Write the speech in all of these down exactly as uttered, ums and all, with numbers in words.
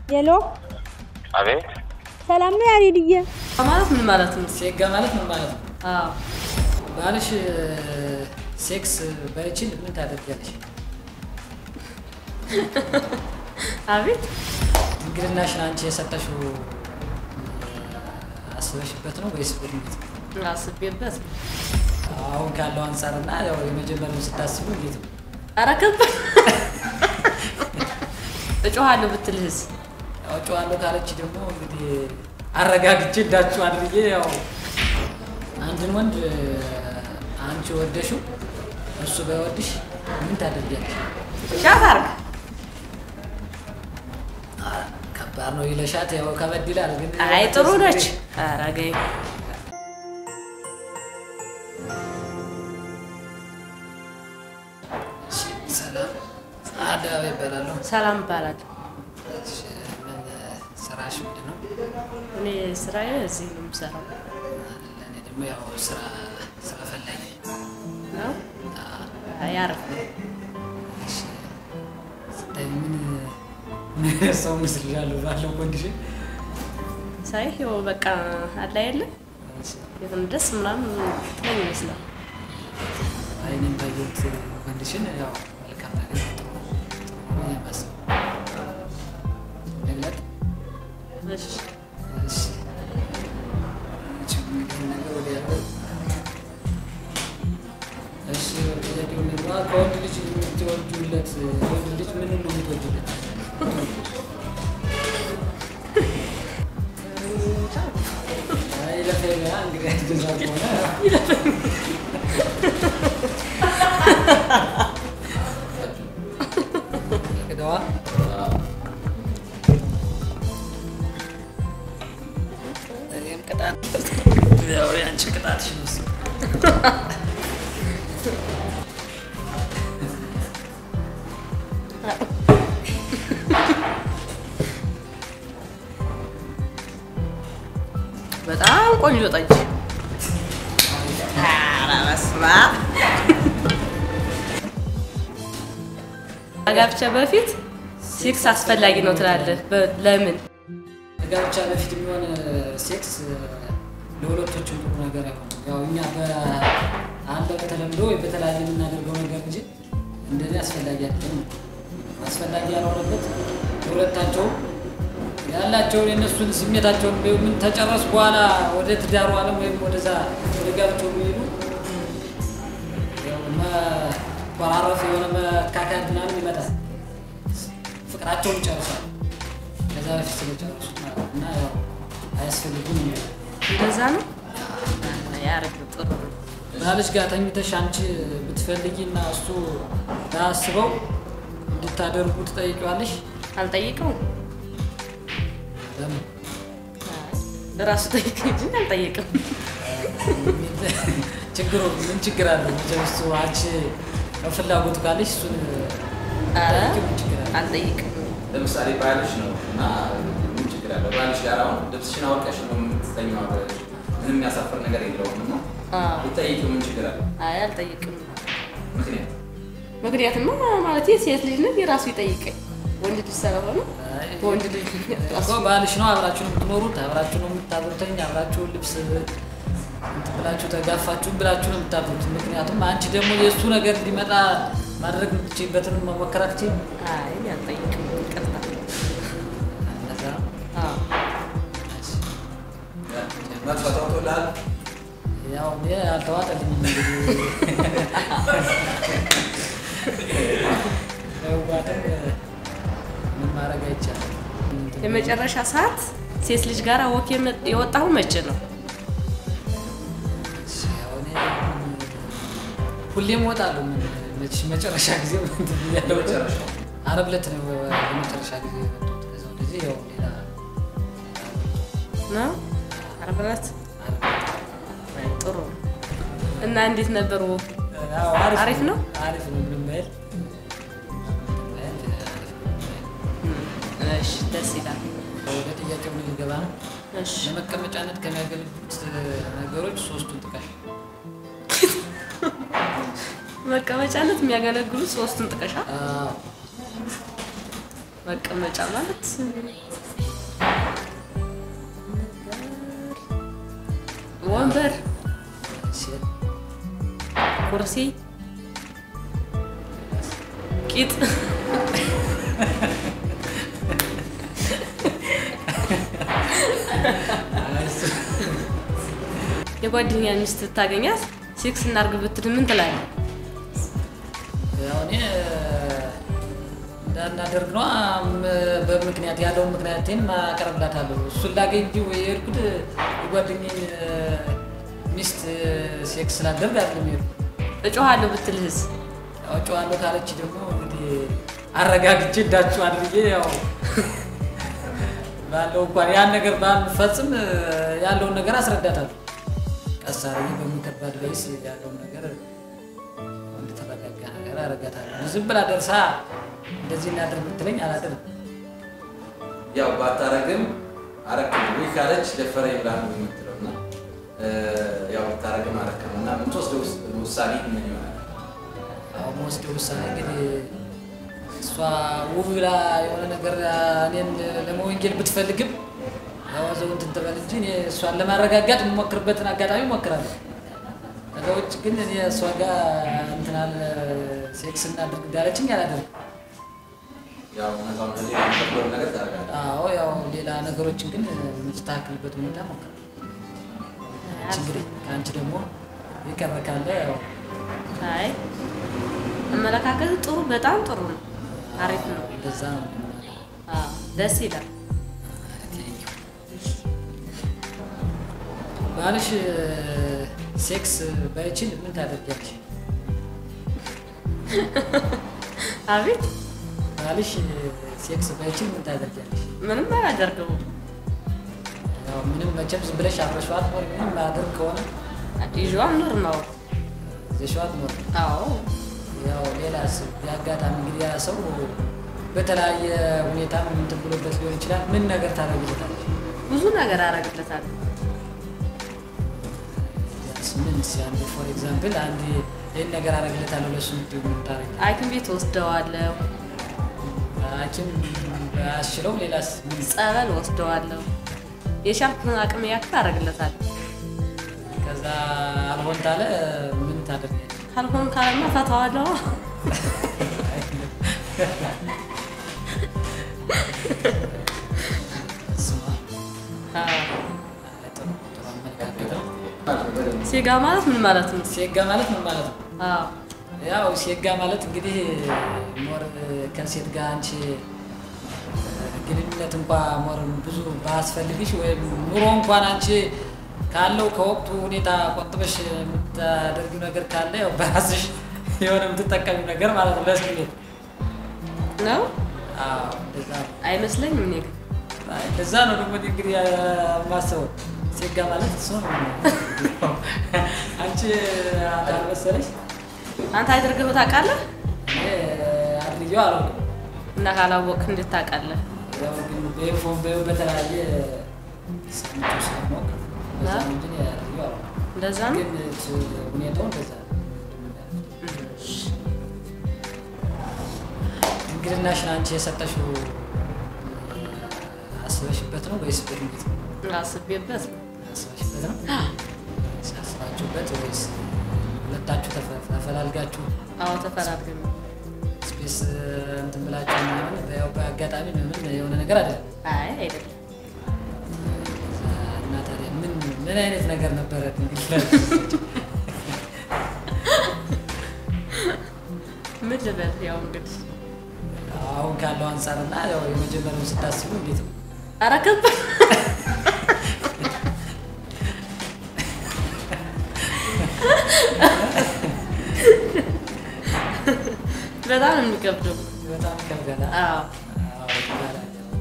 ሄሎ አቤት ሰላም ነው ያሬድዬ ማለት ምን ማለት ነው ሴጋ ማለት ምን ማለት ነው አዎ ባልሽ ሴክስ ባይችል ምን ታደርጋለሽ አቤት እንግዲናሽን አንቺ የሰጠሽው አስበሽበት ነው ወይስ ብርምት አስቤበት አሁን ካለው አንፃርና ያው የመጀመሪያው ስታስቡ እንዴት ነው አረከብ እጮሃለሁ ብትልህስ ያው እጮሃለሁ ካለች ደግሞ እንግዲህ አረጋግጬ እንዳችሁ አድርጌ ያው አንድን ወንድ አንቺ ወደሽው እሱ ባይወድሽ ምን ታደርጊያለሽ ሻታርክ ከባድ ነው ይለሻት ያው ከበድ ይላል ግን አይ ጥሩ ነች አረጋይ ሰላም አዳብ ይባላል ሰላም ይባላል ስራሽ ምንድን ነው እኔ ስራዬ እዚህ ነው የምሰራው እኔ ደግሞ ያው ስራ ስራ ፈላጊ ነው አያርፍ ምን ሰው ምስል ያለው ባለው ኮንዲሽን ሳይው በቃ አለ አይደለ ይሁን ደስ ምናምን ትለኝ ይመስላል አይኔን ባየሁት ኮንዲሽን ያው መልካም ነገር ነው ያማሰው ለለት እሺ እሺ እሺ ወዲያው ነው ከወንድ ልጅ የምትወዱለት ወንድ ልጅ ምን ነው የምትወዱለት አይ ለፈለጋ እንግዲህ አትገዛው ሆነ ከደዋ እኔም ቅጣት ያው ያንቺ ቅጣትሽ ነው በጣም ቆንጆ ጠጅ አራስማ አጋብቻ በፊት ሴክስ አስፈላጊ ነው ትላለህ ለምን አጋብቻ በፊት የሚሆን ሴክስ ለሁለቶቹም ጥሩ ነገር አይሆንም ያው እኛ በአንድ በተለምዶ ወይ በተለያየ የምናደርገው ነገር እንጂ እንደዚህ አስፈላጊ አይደለም አስፈላጊ ያልሆነበት ሁለታቸው ያላቸውን የነሱን ስሜታቸውን ምን ተጨረስ በኋላ ወደ ትዳሩ ዓለም ወይም ወደዛ ወደ ጋብቻው የሚሄዱ ያው ማራረፍ የሆነ መካካድ ምናምን ይመጣል ፍቅራቸውን ጨርሳል ከዛ በፊት ስለጨረሱ እና ያው አያስፈልግም እንደዛ ነው ያረግ ጥሩ ባልሽ ጋር ተኝተሽ አንቺ ብትፈልጊና እሱ ታስበው እንድታደርጉ ትጠይቂዋለሽ አልጠይቀውም ለምን ለራሱ ጠይቀኝ እንጂ አልጠይቅም ችግሩ ምን ችግር አለው ጀምሱ አንቺ ፍላጎት ካለሽ እሱን አልጠይቅም ለምሳሌ ባልሽ ነው እና ምን ችግር አለው ባልሽ ጋር አሁን ልብስሽን አውቀሽ ነው የምትተኛው አብረሽ ምንም ያሳፍር ነገር የለውም እና ብትጠይቂው ምን ችግር አለው አይ አልጠይቅም ምክንያት ምክንያቱም ማለት የሴት ልጅ ነው የራሱ ይጠይቀኝ ወንድ ልጅ ስለሆነ ወንድ ልጅ እኮ ባልሽ ነው አብራችሁ ነው የምትኖሩት አብራችሁ ነው የምታብሩትኝ አብራችሁ ልብስ ብላችሁ ተጋፋችሁ ብላችሁ ነው የምታብሩት ምክንያቱም አንቺ ደግሞ የሱ ነገር እንዲመጣ ማድረግ የምትችይበትን መሞከራክቺ አይ አልጠይቅም ይቅርታ እንደዛ አዎ ማጥፋታው ተላል ያው ያልተዋጠልኝ እንግዲህ ምን ማድረግ አይቻልም የመጨረሻ ሰዓት ሴት ልጅ ጋር ወክ የወጣው መቼ ነው ሁሌም ወጣለሁ መቼ መጨረሻ ጊዜ ያለው መጨረሻ ዓርብ ዕለት ነው የመጨረሻ ጊዜ ወጣሁት ከዛው እንደዚህ ያው ሌላ ነው ዓርብ ዕለት ጥሩ እና እንዴት ነበር ወክ አሪፍ ነው አሪፍ ነው ምንም አይደል እሺ ደስ ይላል ወደ ጥያቄው ምን ልገባ ነው እሺ ለመቀመጫነት ከሚያገለግሉት ነገሮች ሶስቱን ጥቀሽ መቀመጫነት የሚያገለግሉ ሶስቱን ጥቀሻ አዎ መቀመጫ ማለት ወንበር ኩርሲ ቂጥ የጓደኛ ሚስት ታገኛት ሴክስ እናርግ ብትል ምን ትላለህ? ያው እኔ እንዳናደርግ ነው በምክንያት ያለውን ምክንያቴን ማቀርብላታለሁ። እሱን ላገኝ እንጂ ወይ የሄድኩት የጓደኛዬን ሚስት ሴክስ ላደርግ አይደለም የሄድኩት። እጮሃለሁ ብትልህስ? ያው እጮሃለሁ ካለች ደግሞ እንግዲህ አረጋግጬ እንዳችሁ አድርጌ ያው ባለው እንኳን ያን ነገር ባንፈጽም ያለውን ነገር አስረዳታለሁ። ቀስ አድርጌ በሚከባድ በይስ ያለውን ነገር እንድትረጋጋ ነገር አረጋታለሁ። ዝም ብላ ደርሳ እንደዚህ እናድርግ ብትለኝ አላደርግም። ያው ባታረግም አረክም ወይ ካለች ደፈረኝ ብላ ነው የምትለውና ያው ባታረግም አረክምና ምን ተወስደው ውሳኔ ምን ይሆናል? አዎ ወስደው ውሳኔ እንግዲህ እሷ ውብ ብላ የሆነ ነገር እኔን ለመወንጀል ብትፈልግም ያው ዘው እንትን ትበል እንጂ እኔ እሷን ለማረጋጋት የምሞክርበትን አጋጣሚ እሞክራለሁ። ከዛ ውጭ ግን እኔ እሷ ጋር እንትን አለ ሴክስ እናድርግ እንዳለችኝ አላደርግም። ያው ነፃው ነገር ነገር ታረጋለህ? አዎ ያው ሌላ ነገሮችን ግን የምትስተካከልበት ሁኔታ ሞክራለሁ። እንግዲህ ከአንቺ ደግሞ የቀረ ካለ ያው አይ አመለካከት ጥሩ በጣም ጥሩ ነው። አሪፍ ነው። እንደዛ ነው። አዎ ደስ ይላል። ባልሽ ሴክስ ባይችል ምን ታደርጊያለሽ? አቤት ባልሽ ሴክስ ባይችል ምን ታደርጊያለሽ? ምንም አላደርገውም። ያው ምንም መቼም ዝም ብለሽ አብረሽዋት ነው ምንም ማድረግ ከሆነ ይዤዋት ኖር ነው። ይዤዋት ኖር። አዎ ያው ሌላስ ያጋጣሚ እንግዲህ ያ ሰው በተለያየ ሁኔታ እንትን ብሎበት ሊሆን ይችላል። ምን ነገር ታደርጊለታለሽ? ብዙ ነገር አደርግለታለሁ። ምን ሲያንድ ፎር ኤግዛምፕል አንድ ይሄን ነገር አደርግለታለሁ ለሱ ምን ታረጊ? ሐኪም ቤት ወስደዋለሁ። ሐኪም ባያስችለው ሌላስ ምን? ጸበል ወስደዋለሁ። የሻልኩን አቅም ያክል አደርግለታለሁ። ከዛ አልሆን ታለ ምን ታደርጊያለሽ? አልሆን ካለማ ፈታዋለሁ። ሴጋ ማለት ምን ማለት ነው? ሴጋ ማለት ምን ማለት ነው? አዎ ያው ሴጋ ማለት እንግዲህ ሞር ከሴት ጋር አንቺ ግንኙነት እንኳን ሞር ብዙ ባስፈልግሽ ወይም ኑሮ እንኳን አንቺ ካለው ከወቅቱ ሁኔታ ቆጥበሽ የምታደርጊው ነገር ካለ ያው በራስሽ የሆነ የምትጠቀሚው ነገር ማለት ነው። ለስኪ ነው? አዎ እንደዛ አይመስለኝም እኔ ግን እንደዛ ነው ደግሞ እንግዲህ የማስበው ሴጋ ማለት እሱ ነው። አንቺ አልመሰለሽ? አንተ አድርገው ታውቃለህ? እኔ አድርጌው አላውቅም። እና ካላወቅህ እንዴት ታውቃለህ? ያው ግን በኢንፎርም በተለያየ ሰምቼ ስለማውቅ እንደዛ ነው እንጂ አድርጌው አላውቅም። እንደዛ ነው? ግን ሁኔታው እንደዛ ነው። እንግዲናሽን አንቺ የሰጠሽው አስበሽበት ነው ወይስ በድንገት ነው? አስቤበት ነው። አስበሽበት ነው? አስባችሁበት ወይስ ሁለታችሁ ተፈላልጋችሁ? አዎ ተፈላልገን ስፔስ እንትን ብላችሁ ምናምን ያው በአጋጣሚ ምን የሆነ ነገር አይደለም? አይ አይደለም። እና ታዲያ ምን ምን አይነት ነገር ነበረ እንግዲህ? ምን ልበል ያው እንግዲህ አሁን ካለው አንፃርና ያው የመጀመሪያውን ስታስቡ እንዴት ነው? ኧረ ከባድ በጣም ነው የሚከብደው። በጣም ከበደ። አዎ አዎ ይባላል።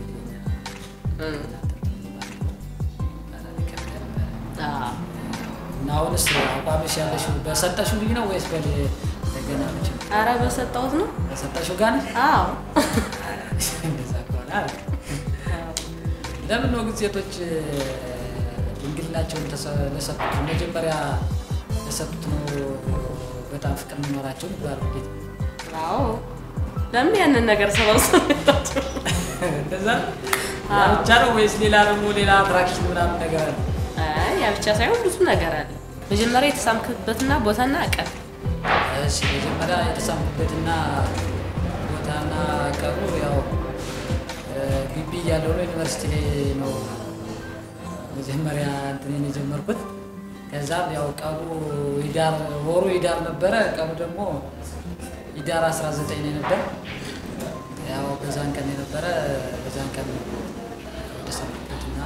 አዎ እና አሁንስ አቋምሽ ያለሽው በሰጠሽው ልጅ ነው ወይስ በደገና ልጅ? ኧረ በሰጠሁት ነው። በሰጠሽው ጋር ነሽ? አዎ እንደዛ ከሆነ አለ። ለምን ነው ግን ሴቶች ድንግልናቸውን ለሰጡት መጀመሪያ ለሰጡት ነው በጣም ፍቅር የሚኖራቸው ይባላል? እንዴት? አዎ ለምን ያንን ነገር ሰባሰባችሁ? እንደዛ ብቻ ነው ወይስ ሌላ ደግሞ ሌላ አትራክሽን ምናምን ነገር አለ? አይ ያ ብቻ ሳይሆን ብዙ ነገር አለ መጀመሪያ የተሳምክበትና ቦታና አቀር እሺ መጀመሪያ የተሳምክበትና ቦታና አቀሩ ያው ግቢ ያለው ዩኒቨርሲቲ ነው መጀመሪያ እንትን የጀመርኩት ከዛ ያው ቀሩ ይዳር ወሩ ይዳር ነበር ቀሩ ደግሞ ይዳር አስራ ዘጠኝ ነበር ያው በዛን ቀን ነበር በዛን ቀን ተሰምኩትና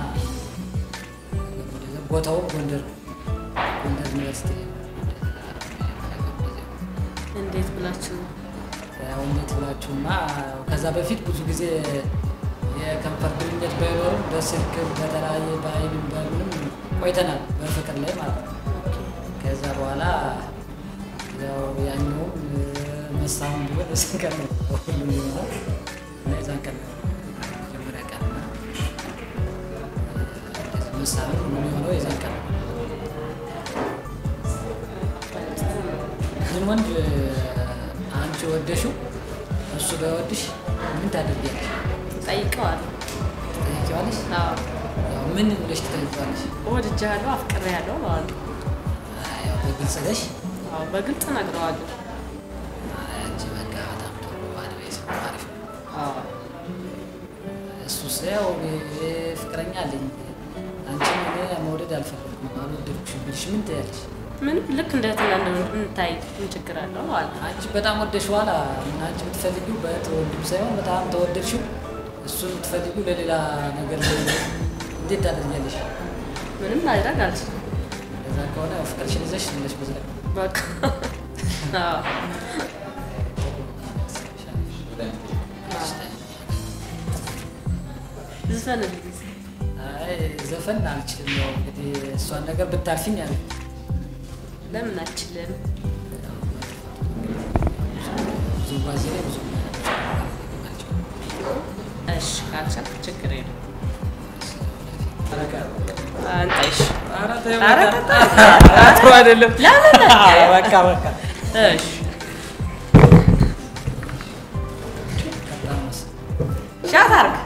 ቦታው ጎንደር ጎንደር ዩኒቨርሲቲ እንዴት ብላችሁ ያው እንዴት ብላችሁማ ከዛ በፊት ብዙ ጊዜ የከንፈር ግንኙነት ባይኖርም በስልክ በተለያየ ባይልም ባይልም ቆይተናል በፍቅር ላይ ማለት ነው ከዛ በኋላ ያው ያኛው መሳም ቢሆን እስከቀን ሁሉ ነው ለዛን ቀን ጀምራ ቀን መሳም ሁሉ ነው የዛን ቀን ግን ወንድ አንቺ ወደሽው እሱ ባይወድሽ ምን ታደርጊያለሽ ጠይቀዋል ጠይቀዋለሽ አዎ ምን ብለሽ ትጠይቃለሽ ወድጃለሁ አፍቅሬያለሁ ማለት ነው ያው በግልጽ ነሽ አዎ በግልጽ ነግረዋለሁ አንቺ በቃ በጣም ጥሩ አድቫይስ አሪፍ አዎ እሱ ሰው ፍቅረኛ አለኝ አንቺ ምን መውደድ አልፈልግም አልወደድኩሽም ብልሽ ምን ትያለሽ ምን ልክ እንደትና እንደምታይ ምን ችግር አለው ማለት አንቺ በጣም ወደሽዋል አንቺ የምትፈልጊው በተወድም ሳይሆን በጣም ተወደድሽው እሱን የምትፈልጊው ለሌላ ነገር እንዴት ታደርጊያለሽ ምንም ማድረግ አልችልም ለዛ ከሆነ ፍቅርሽን ይዘሽ ትመለሽ በዛ በቃ አዎ ዘፈን አይ ዘፈን አልችልም ነው እንግዲህ እሷን ነገር ብታርፊኝ አለ ለምን አልችልም ብዙ ባዚ ላይ ብዙ እሺ ካንተ ችግር የለም አረጋ አንተሽ አራተ አራተ አጥሩ አይደለም ለምን በቃ በቃ እሺ ሻታርክ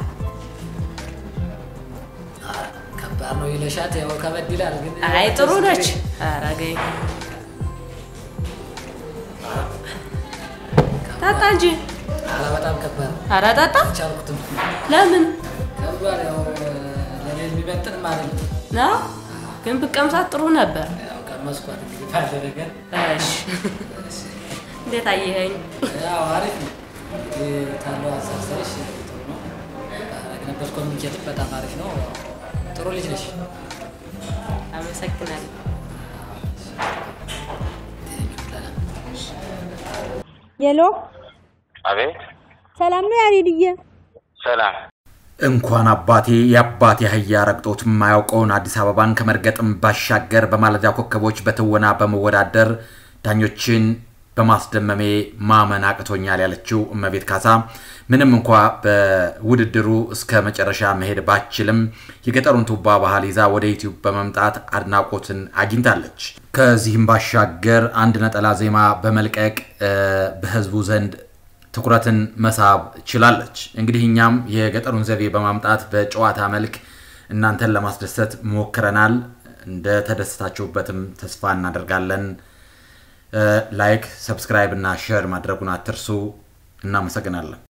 ከባድ ነው ይለሻት ያው ከበድ ይላል ግን አይ ጥሩ ነች አረጋይ ታጣ እንጂ አላ በጣም ከባድ ኧረ ጠጣ ቻልኩትም ለምን ከባድ ያው ለኔ የሚመጥን ማለት ነው ግን ብቀምሳት ጥሩ ነበር ያው ቀመስኳት እንግዲህ ባለ ነገር እሺ እንዴት አየኸኝ ያው አሪፍ ነው ታለው አሳሰሽ ጥሩ ነው ነበር ኮሚኒኬት በጣም አሪፍ ነው ጥሩ ልጅ ነሽ አመሰግናለሁ የሎ አቤት ሰላም ነው ያሬድዬ ሰላም እንኳን አባቴ ያባቴ አህያ ረግጦት የማያውቀውን አዲስ አበባን ከመርገጥም ባሻገር በማለዳ ኮከቦች በትወና በመወዳደር ዳኞችን በማስደመሜ ማመን አቅቶኛል ያለችው እመቤት ካሳ ምንም እንኳን በውድድሩ እስከ መጨረሻ መሄድ ባችልም የገጠሩን ቱባ ባህል ይዛ ወደ ዩቲዩብ በመምጣት አድናቆትን አግኝታለች ከዚህም ባሻገር አንድ ነጠላ ዜማ በመልቀቅ በህዝቡ ዘንድ ትኩረትን መሳብ ችላለች እንግዲህ እኛም የገጠሩን ዘቤ በማምጣት በጨዋታ መልክ እናንተን ለማስደሰት ሞክረናል እንደ ተደስታችሁበትም ተስፋ እናደርጋለን ላይክ ሰብስክራይብ እና ሼር ማድረጉን አትርሱ እናመሰግናለን